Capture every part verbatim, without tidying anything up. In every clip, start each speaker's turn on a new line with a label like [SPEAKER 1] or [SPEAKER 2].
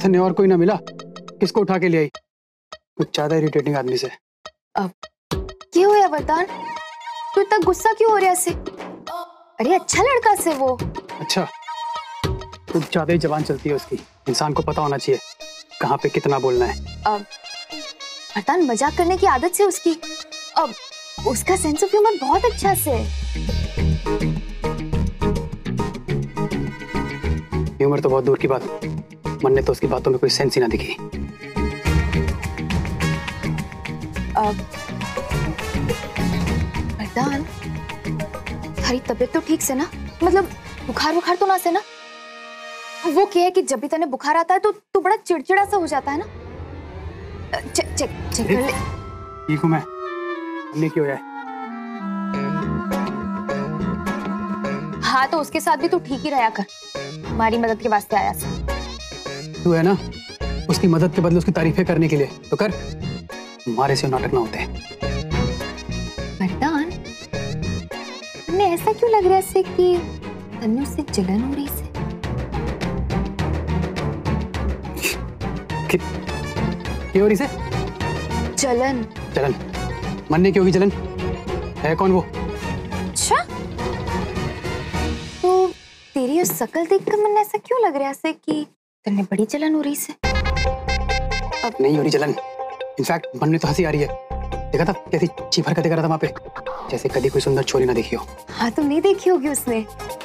[SPEAKER 1] धन्य और कोई ना मिला, किसको उठा के ले आई? कुछ ज्यादा इरिटेटिंग आदमी से।
[SPEAKER 2] अब क्या हुआ वरदान, तू इतना गुस्सा क्यों हो रहा है? अरे अच्छा लड़का से वो।
[SPEAKER 1] अच्छा, कुछ ज्यादा ही जबान चलती है उसकी। इंसान को पता होना चाहिए कहाँ पे कितना बोलना है।
[SPEAKER 2] अब वरदान मजाक करने की आदत से उसकी। अब उसका सेंस ऑफ ह्यूमर बहुत अच्छा से।
[SPEAKER 1] ह्यूमर तो बहुत दूर की बात, मन ने तो उसकी बातों में कोई सेंस ही ना दिखी।
[SPEAKER 2] अब वरदान, तुम्हारी तबीयत तो ठीक से ना? मतलब बुखार बुखार तो ना से ना? वो क्या है कि जब भी तने बुखार आता है तो तू बड़ा चिड़चिड़ा सा हो जाता है ना? चेक चेक चेक कर ले।
[SPEAKER 1] ठीक हूँ मैं, हमने क्यों है?
[SPEAKER 2] हाँ तो उसके साथ भी तू ठीक ही रहा कर, हमारी मदद के वास्ते आया था।
[SPEAKER 1] तू है ना, उसकी मदद के बदले उसकी तारीफें करने के लिए तो कर, हमारे से नाटक ना होते।
[SPEAKER 2] वरदान, तुमने ऐसा क्यों लग रहा है कि तन्नू से जलन हो रही से?
[SPEAKER 1] क्या हो रही से?
[SPEAKER 2] जलन।
[SPEAKER 1] जलन? मन्ने की होगी जलन? है कौन वो?
[SPEAKER 2] अच्छा, तो तेरी उस शक्ल देखकर मन ऐसा क्यों लग रहा है कि तन्ने बड़ी जलन हो रही से?
[SPEAKER 1] अब नहीं हो रही जलन, इनफैक्ट मन में तो हंसी आ रही है। देखा था कैसी चीख हरकतें कर रहा था वहां पे, जैसे कभी कोई सुंदर छोरी ना देखी हो।
[SPEAKER 2] हाँ तो नहीं देखी होगी उसने।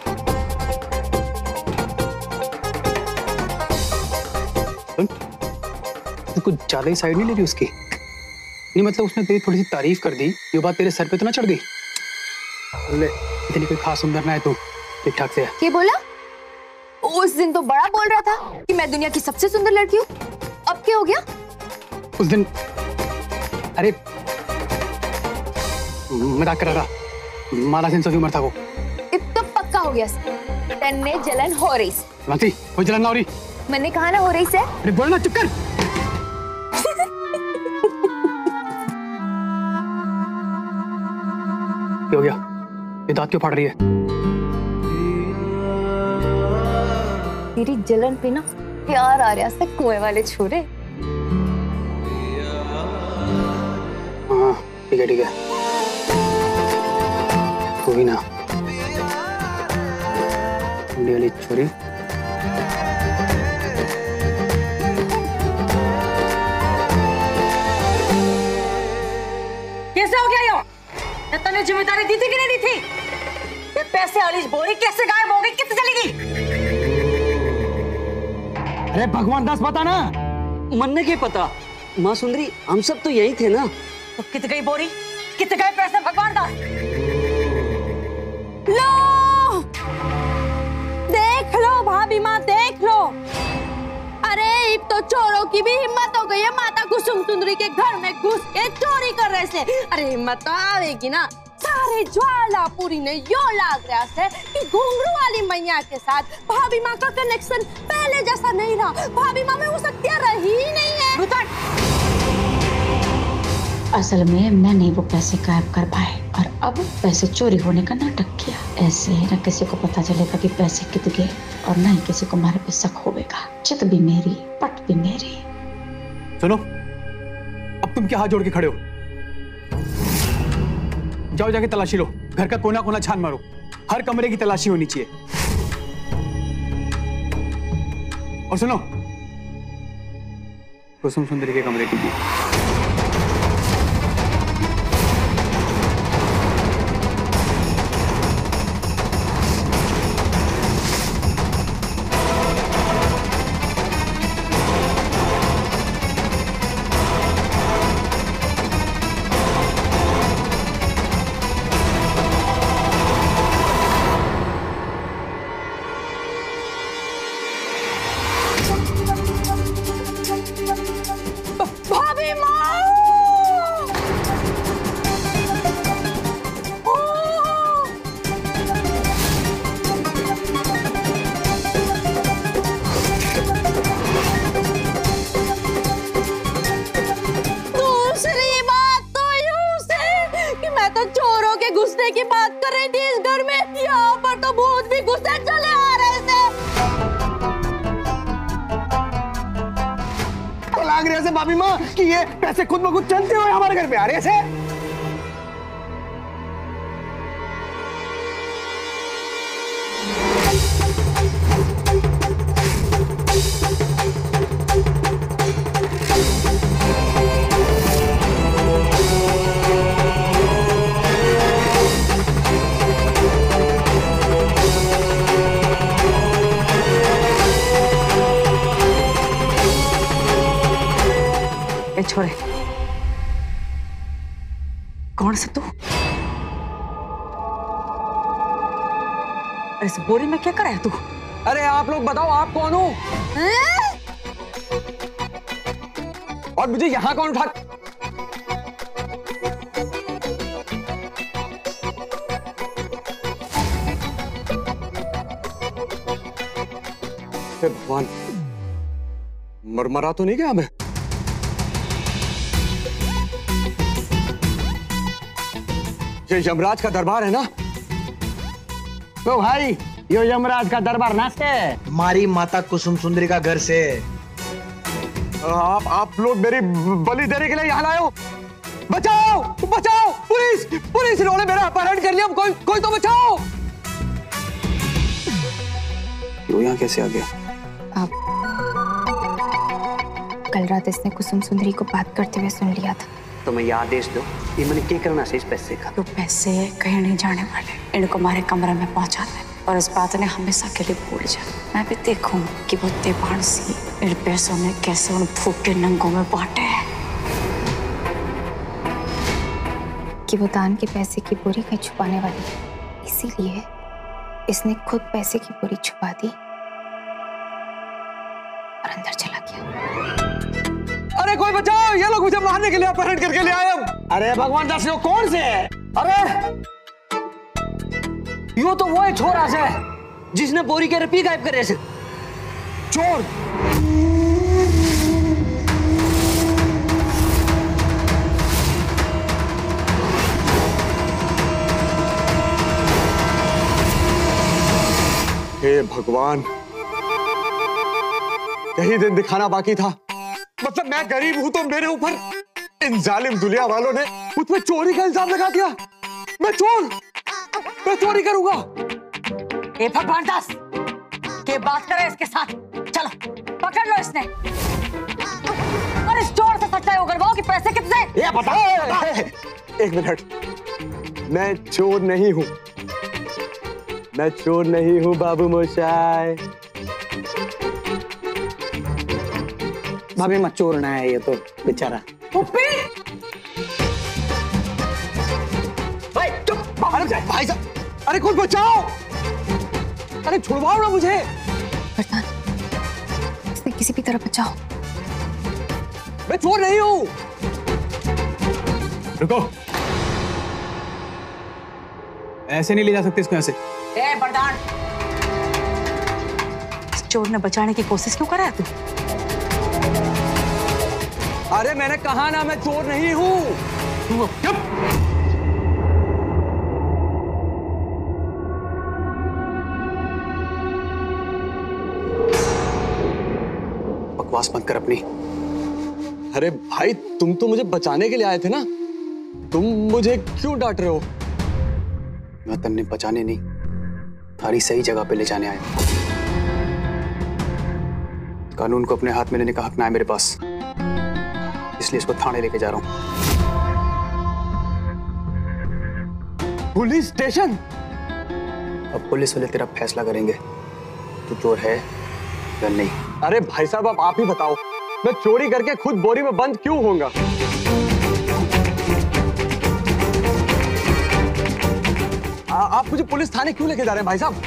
[SPEAKER 1] तो कुछ ज्यादा ही साइड नहीं ले रही उसकी? नहीं मतलब उसने तेरी थोड़ी सी तारीफ कर दी, ये बात तेरे सर पे तो ना चढ़ दी? ले, इतनी कोई खास सुंदर ना है तू, ठीक ठाक से है।
[SPEAKER 2] क्या बोला? उस दिन तो बड़ा बोल रहा था कि मैं दुनिया की सबसे सुंदर लड़की हूँ, अब क्या हो गया?
[SPEAKER 1] उस दिन अरे मजाक कर रहा था, मारा सेंस ऑफ ह्यूमर था वो।
[SPEAKER 2] अब तो पक्का हो गया, तन्ने जलन हो रही से।
[SPEAKER 1] मानसी, कोई जलन ना हो रही।
[SPEAKER 2] मैंने कहा ना हो रही से।
[SPEAKER 1] अरे बोलना, चुप कर। क्या हो गया? ये दांत क्यों फाड़ रही है?
[SPEAKER 2] तेरी जलन पे ना प्यार आ रहा है कुएं वाले छोरे।
[SPEAKER 1] हाँ ठीक है ठीक है, कोई ना वाली छोरी।
[SPEAKER 3] कैसे हो गया यो? तने जिम्मेदारी दी थी कि नहीं दी थी? ये पैसे वाली बोरी कैसे गायब हो गई, कितने चली गई?
[SPEAKER 4] अरे भगवान दास बता ना।
[SPEAKER 5] मन ने क्या पता माँ सुंदरी, हम सब तो यही थे ना।
[SPEAKER 3] तो कित गई बोरी, कित गए पैसे भगवान दास?
[SPEAKER 6] लो देख लो भाभी माँ, देख लो। अरे अब तो चोरों की भी हिम्मत हो गई है माता कुसुम सुंदरी के घर में घुस के चोरी कर रहे से। अरे हिम्मत तो आवेगी ना। सारे ज्वालापुरी ने यो लाग रहा है कि घुंघरू वाली मैया के साथ भाभी माँ का कनेक्शन पहले जैसा नहीं रहा। भाभी माँ में वो शक्तियाँ रही ही नहीं है।
[SPEAKER 7] असल में मैंने वो पैसे गायब कर पाए और अब पैसे चोरी होने का नाटक किया। ऐसे न किसी को पता चलेगा कि पैसे कित गए और न ही किसी को हमारे पे शक होगा। चित भी मेरी, पट भी मेरी।
[SPEAKER 1] सुनो, अब तुम क्या हाथ जोड़ के खड़े हो? जाओ जाके तलाशी लो, घर का कोना कोना छान मारो, हर कमरे की तलाशी होनी चाहिए। और सुनो, कुसुम सुंदरी के कमरे की भी।
[SPEAKER 6] भाभी माँ
[SPEAKER 4] लाग रहे से भाभी माँ कि ये पैसे खुद ब खुद चलते हुए हमारे घर पे आ रहे से।
[SPEAKER 3] छोरे, कौन से तू? इस बोरी में क्या कर रहा है तू?
[SPEAKER 5] अरे आप लोग बताओ, आप कौन हो? और मुझे यहाँ कौन उठा? भगवान, मरमरा तो नहीं गया मैं? ये यमराज का दरबार है ना?
[SPEAKER 4] तो भाई यो यमराज का दरबार ना से
[SPEAKER 8] हमारी माता कुसुम सुंदरी का घर से।
[SPEAKER 5] आप आप लोग मेरी बलि देने के लिए यहाँ आए हो? बचाओ बचाओ, पुलिस पुलिस, इन्होंने मेरा अपहरण कर लिया, कोई कोई तो बचाओ।
[SPEAKER 1] यो यहाँ कैसे आ गया?
[SPEAKER 2] आप कल रात इसने कुसुम सुंदरी को बात करते हुए सुन लिया था।
[SPEAKER 5] तो मैं ये आदेश दो कि मैंने क्या करना है इस पैसे का?
[SPEAKER 7] तो पैसे कहीं नहीं जाने वाले, इनको हमारे कमरे में पहुंचा दे और इस बात ने हमेशा के लिए भूल जाए। मैं भी देखूं कि वो तेबान सी इन पैसों ने कैसे उन फूटे नंगों में बांटे हैं।
[SPEAKER 2] कि वो दान के पैसे की बोरी कहीं छुपाने वाली है, इसीलिए इसने खुद पैसे की बोरी छुपा दी और अंदर चला गया।
[SPEAKER 5] अरे कोई बचाओ, ये लोग मुझे मारने के लिए अपहरण करके ले आए। अब
[SPEAKER 4] अरे भगवान दास, यो कौन से है?
[SPEAKER 5] अरे यो तो वो है छोरा से जिसने बोरी के रुपये गायब करे से।
[SPEAKER 4] चोर?
[SPEAKER 5] हे भगवान, यही दिन दिखाना बाकी था। मतलब मैं गरीब हूं तो मेरे ऊपर इन जालिम दुनिया वालों ने मुझ पे चोरी का इल्जाम लगा दिया। मैं चोर, मैं चोरी करूंगा।
[SPEAKER 3] ए भगवान दास, के बात करे इसके साथ? चलो पकड़ लो इसने और इस चोर से सच्चाई उगलवाओ कि पैसे कितने।
[SPEAKER 4] ये बताओ।
[SPEAKER 5] एक मिनट, मैं चोर नहीं हूं, मैं चोर नहीं हूं बाबू मोशाय।
[SPEAKER 4] भाभी मत चोरना है ये तो बेचारा।
[SPEAKER 5] भाई चुप, बाहर जाए भाई साहब। अरे कोई बचाओ, अरे छुड़वाओ ना मुझे।
[SPEAKER 2] वरदान, इसने किसी भी तरह बचाओ।
[SPEAKER 5] मैं चोर नहीं हूं।
[SPEAKER 1] रुको, ऐसे नहीं ले जा सकते इसको यहाँ से।
[SPEAKER 3] ए वरदान, इस चोर ने बचाने की कोशिश क्यों कर रहा है तू?
[SPEAKER 5] अरे मैंने कहा ना, मैं चोर नहीं हूं।
[SPEAKER 1] चुप। बकवास मत कर अपनी।
[SPEAKER 5] अरे भाई, तुम तो मुझे बचाने के लिए आए थे ना, तुम मुझे क्यों डांट रहे हो?
[SPEAKER 1] मैं तुमने बचाने नहीं, थारी सही जगह पे ले जाने आया। कानून को अपने हाथ में लेने का हक ना है मेरे पास, इसलिए इसको थाने लेके जा रहा हूं।
[SPEAKER 5] Police station?
[SPEAKER 1] अब पुलिस वाले तेरा फैसला करेंगे, तू चोर है या नहीं।
[SPEAKER 5] अरे भाई साहब, अब आप ही बताओ, मैं चोरी करके खुद बोरी में बंद क्यों होऊंगा? आप मुझे पुलिस थाने क्यों लेके जा रहे हैं भाई साहब?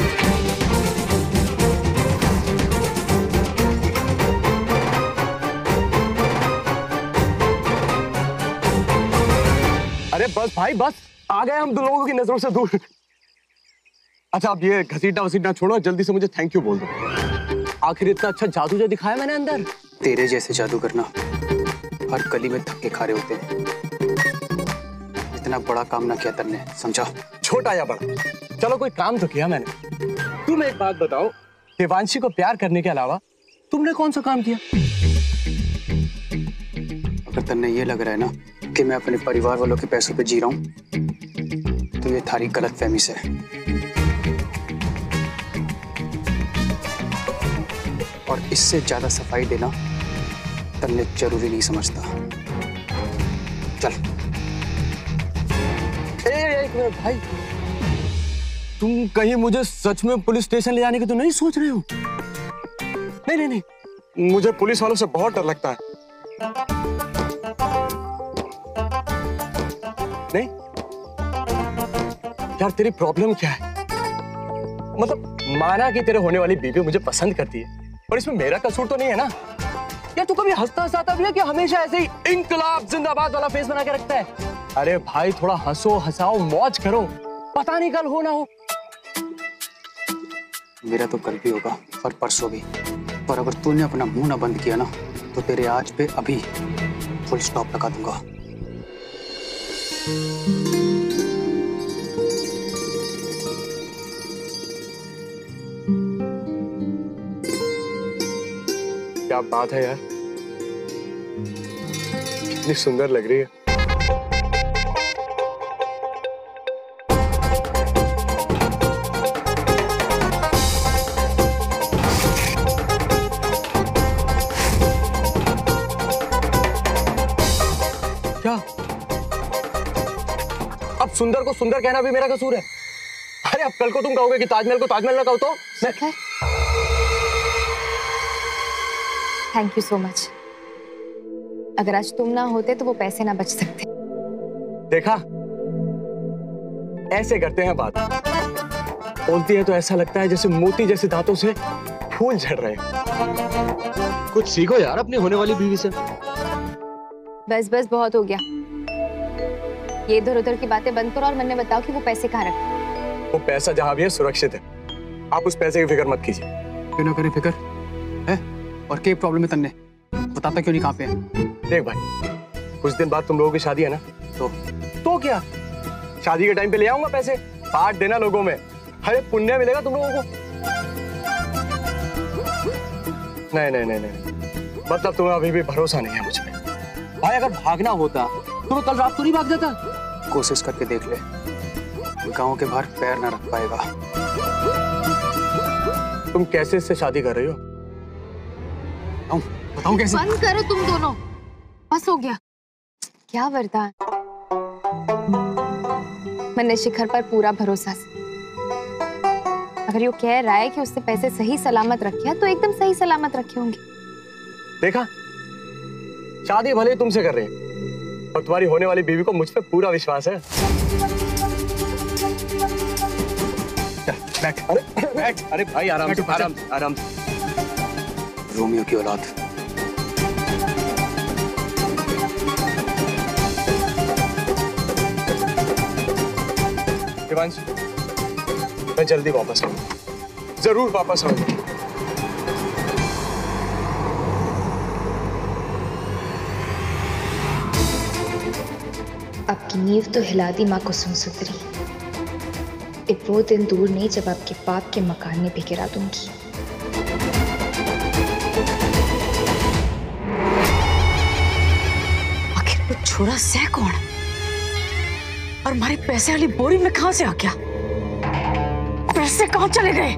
[SPEAKER 5] अरे बस भाई बस, आ गए हम दो लोगों की नजरों से दूर। अच्छा, अब ये घसीटना वसीटना छोड़ो, जल्दी से मुझे थैंक यू बोल दो। आखिर इतना अच्छा जादू जो दिखाया मैंने अंदर।
[SPEAKER 1] तेरे जैसे जादू करना हर गली में धक्के खा रहे होते हैं। इतना बड़ा काम ना किया तुमने, समझा?
[SPEAKER 5] छोटा या बड़ा, चलो कोई काम तो किया मैंने। तुम एक बात बताओ, देवांशी को प्यार करने के अलावा तुमने कौन सा काम किया?
[SPEAKER 1] अगर तन्ने ये लग रहा है ना कि मैं अपने परिवार वालों के पैसों पे जी रहा हूँ, तो ये थारी गलत फहमी से है। और इससे ज्यादा सफाई देना तन्ने जरूरी नहीं समझता। चल।
[SPEAKER 5] ए, एक मिनट भाई, तुम कहीं मुझे सच में पुलिस स्टेशन ले जाने की तो नहीं सोच रहे हो? नहीं नहीं नहीं, मुझे पुलिस वालों से बहुत डर लगता है। नहीं यार, तेरी प्रॉब्लम क्या है? मतलब माना कि तेरे होने वाली बीवी मुझे पसंद करती है, पर इसमें मेरा कसूर तो नहीं है ना? या तू कभी हंसता हंसाता भी है कि हमेशा ऐसे ही इंकलाब जिंदाबाद वाला फेस बना के रखता है? अरे भाई, थोड़ा हंसो, हंसाओ, मौज करो, पता नहीं कल हो ना हो।
[SPEAKER 1] मेरा तो कल भी होगा और परसों भी, पर अगर तूने अपना मुंह ना बंद किया ना, तो तेरे आज पे अभी फुल स्टॉप लगा दूंगा।
[SPEAKER 5] क्या बात है यार, कितनी सुंदर लग रही है। क्या अब सुंदर को सुंदर कहना भी मेरा कसूर है? अरे अब कल को तुम कहोगे कि ताजमहल को ताजमहल ना कहो तो मैं...
[SPEAKER 2] थैंक यू सो मच। अगर आज तुम ना होते तो वो पैसे ना बच सकते।
[SPEAKER 5] देखा, ऐसे करते हैं बात। बोलती है तो ऐसा लगता है जैसे मोती जैसे दांतों से फूल झड़ रहे हैं।
[SPEAKER 8] कुछ सीखो यार अपनी होने वाली बीवी से।
[SPEAKER 2] बस बस बहुत हो गया, ये इधर उधर की बातें बंद करो और मैंने बताओ कि वो पैसे कहाँ रखे।
[SPEAKER 5] वो पैसा जहां भी है सुरक्षित है, आप उस पैसे की फिक्र मत कीजिए।
[SPEAKER 1] क्यों ना करे फिक्र है? और क्या प्रॉब्लम है तन्ने? बताता क्यों नहीं कहाँ पे है?
[SPEAKER 5] देख भाई, कुछ दिन बाद तुम लोगों की शादी है ना,
[SPEAKER 1] तो
[SPEAKER 5] तो क्या, शादी के टाइम पे ले आऊंगा पैसे, बांट देना लोगों में, अरे पुण्य मिलेगा तुम लोगों को। नहीं नहीं नहीं नहीं, मतलब तुम्हें अभी भी भरोसा नहीं है मुझ पे। भाई अगर भागना होता तो मैं कल रात को नहीं भाग जाता।
[SPEAKER 1] कोशिश करके देख ले, गांव के बाहर पैर ना रख पाएगा।
[SPEAKER 5] तुम कैसे इससे शादी कर रही हो?
[SPEAKER 1] बताऊं बताऊं कैसे?
[SPEAKER 2] बंद करो तुम दोनों, बस हो गया। क्या वरदान, मैंने शिखर पर पूरा भरोसा से। अगर यो कह रहा है कि उसने पैसे सही सलामत रखे हैं, तो एकदम सही सलामत रखे होंगे।
[SPEAKER 5] देखा, शादी भले ही तुमसे कर रहे हैं, और तुम्हारी होने वाली बीवी को मुझ पे पूरा विश्वास है।
[SPEAKER 1] बैठ
[SPEAKER 5] अरे बैठ, अरे भाई आराम से, आराम आराम से।
[SPEAKER 1] रोमियो की औलाद।
[SPEAKER 5] देवांश, मैं जल्दी वापस आऊंगा, जरूर वापस आऊंगा।
[SPEAKER 2] आपकी नींव तो हिला दी माँ कुसुम सुंदरी। एक वो दिन दूर नहीं जब आपके पाप के मकान में भी गिरा दूंगी।
[SPEAKER 3] आखिर वो छोरा से कौन और हमारे पैसे वाली बोरी में कहां से आ गया? पैसे कहां चले गए?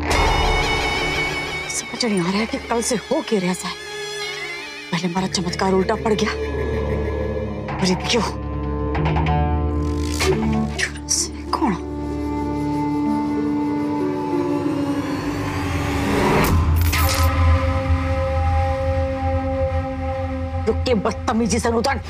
[SPEAKER 3] समझ नहीं आ रहा है कि कल से हो क्या रहा है। पहले हमारा चमत्कार उल्टा पड़ गया, और ये क्यों? छोरा से कौन? रुक के बदतमीजी से उतर।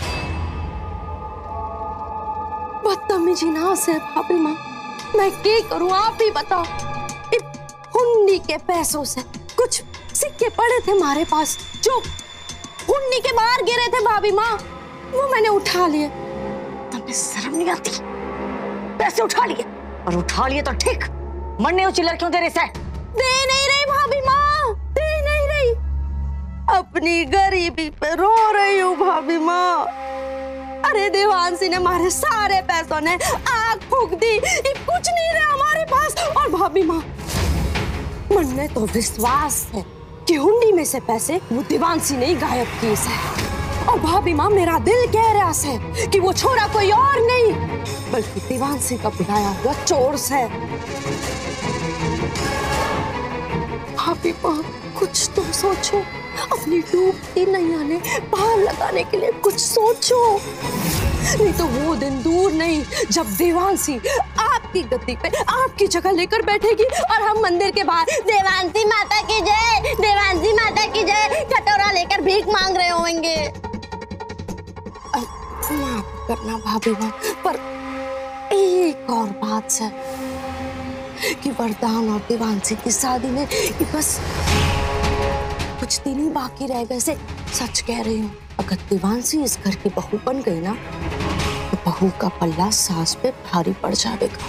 [SPEAKER 6] बदतमीजी ना से भाभी माँ, मैं क्या करूँ आप ही बताओ। हुंडी के पैसों से कुछ सिक्के पड़े थे हमारे पास, जो हुंडी के बाहर गिरे थे भाभी माँ, वो मैंने उठा लिए।
[SPEAKER 3] तुम्हें शर्म नहीं आती? पैसे उठा लिए, और उठा लिए तो ठीक, मरने वो चिल्लर क्यों दे रहे से?
[SPEAKER 6] दे नहीं रही भाभी माँ, दे नहीं रही, अपनी गरीबी पे रो रही हूँ भाभी माँ। अरे देवांशी ने हमारे सारे पैसों ने आग फूंक दी, ये कुछ नहीं रहा हमारे पास। और भाभी माँ, मन में तो विश्वास है कि हुंडी में से पैसे वो देवांशी ने ही गायब किए से। और भाभी माँ मेरा दिल कह रहा है कि वो छोरा कोई और नहीं बल्कि देवांशी का बुलाया हुआ चोर है। भाभी माँ कुछ तो सोचो, अपनी डूबती नैया ने पार लगाने के लिए कुछ सोचो, नहीं तो वो दिन दूर नहीं जब देवांशी आपकी गद्दी पे आपकी जगह लेकर बैठेगी और हम मंदिर के बाहर देवांशी माता की जय, देवांशी माता की जय कटोरा लेकर भीख मांग रहे होंगे। माफ करना भाभी माँ, पर एक और बात है कि वरदान और देवांशी की शादी में बस कुछ दिन ही बाकी रह गए से सच कह रही हूँ। अगर देवांशी इस घर की बहू बन गई ना तो बहू का पल्ला सास पे भारी पड़ जाएगा।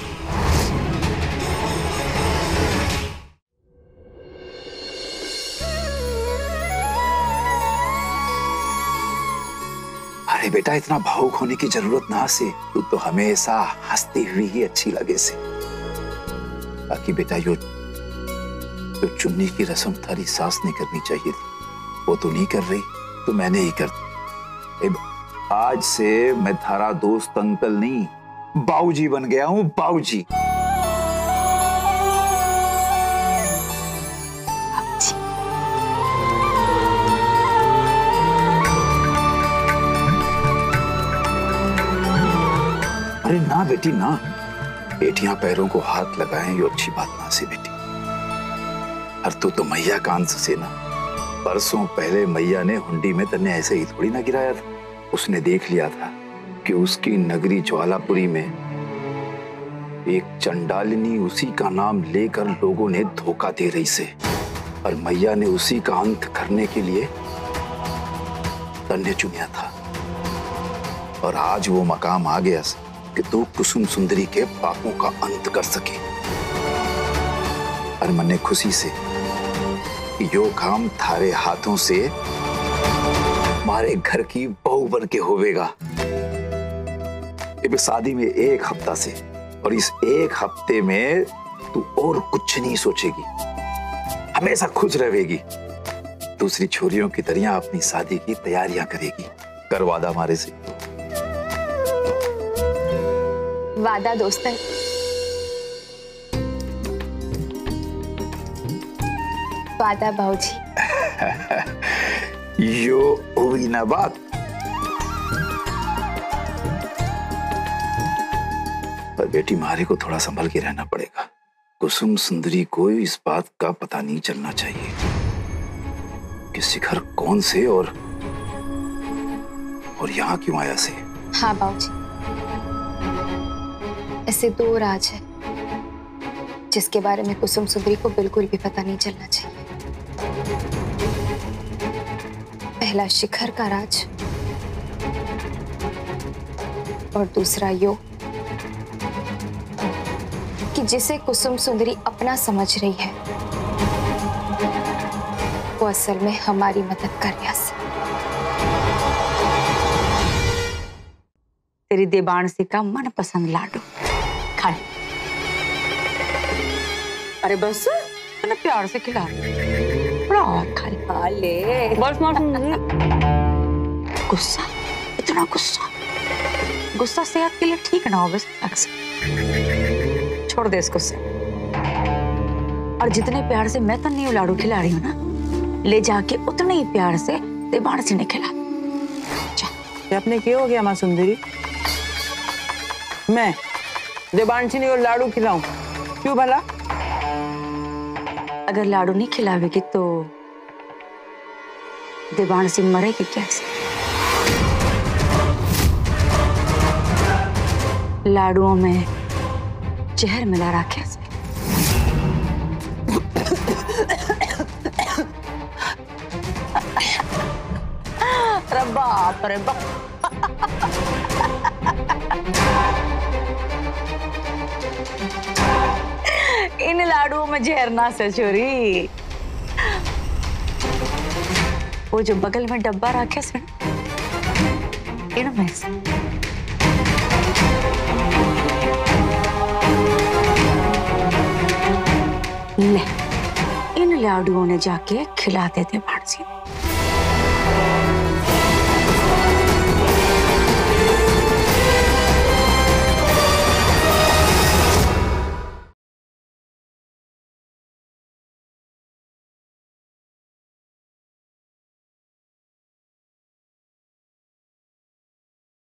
[SPEAKER 9] अरे बेटा, इतना भावुक होने की जरूरत ना से, तू तो हमेशा हंसती हुई ही अच्छी लगे से। बाकी बेटा, यो जो चुन्नी की रस्म थारी सास ने करनी चाहिए थी वो तो नहीं कर रही, तो मैंने ही कर दी। आज से मैं थारा दोस्त अंकल नहीं, बाऊजी बन गया हूं, बाऊजी। अरे ना बेटी ना, बेटियां पैरों को हाथ लगाएं ये अच्छी बात ना से बेटी। और तू तो मैया का अंश से ना, परसों पहले मैया ने हुंडी में तन्ने ऐसे ही थोड़ी ना गिराया था। उसने देख लिया था कि उसकी नगरी ज्वालापुरी में एक चंडालिनी उसी का नाम लेकर लोगों ने धोखा दे रही से, और मैया ने उसी का अंत करने के लिए तन्ने चुनिया था। और आज वो मकाम आ गया कि तू कुसुम सुंदरी के पापों का अंत कर सके। और मने खुशी से यो काम थारे हाथों से हमारे घर की बहू बन के होवेगा। ये शादी में एक हफ्ता से, और इस एक हफ्ते में तू और कुछ नहीं सोचेगी, हमेशा खुश रहेगी। दूसरी छोरियों की तरह अपनी शादी की तैयारियां करेगी। कर वादा हमारे से।
[SPEAKER 2] वादा दोस्त है। वादा बाबूजी।
[SPEAKER 9] यो हुई ना बात। पर बेटी, मारे को थोड़ा संभल के रहना पड़ेगा। कुसुम सुंदरी को इस बात का पता नहीं चलना चाहिए कि शिखर कौन से और और यहाँ क्यों आया से।
[SPEAKER 2] हाँ बाबूजी, ऐसे दो राज है जिसके बारे में कुसुम सुंदरी को बिल्कुल भी पता नहीं चलना चाहिए। पहला शिखर का राज और दूसरा यो कि जिसे कुसुम सुंदरी अपना समझ रही है वो असल में हमारी मदद कर रहा है।
[SPEAKER 3] तेरी देवांशी का मनपसंद लाडू खा ले। अरे बस मैंने प्यार से खिला बड़ा और खा ले। खा ले बस। गुस्सा, इतना गुस्सा गुस्सा सेहत के लिए ठीक ना हो। बस अक्सर छोड़ दे इसको से। और जितने प्यार से मैं तन्नी लाडू खिला रही हूँ ना, ले जाके उतने ही प्यार से देवांशी ने खिला।
[SPEAKER 10] आपने क्या हो गया माँ सुंदरी? मैं देवांशी ने लाडू खिलाऊं? क्यों भला?
[SPEAKER 3] अगर लाडू नहीं खिलावेगी तो देवांशी मरेगी कैसे? लाडुओं में जहर मिला रखा है। अरे बाप रे बाप। इन लाडुओं में जहर ना से छोरी। वो जो बगल में डब्बा रखे से इनमें से ले, इन लाडुओं ने जाके खिला देते देवांशी।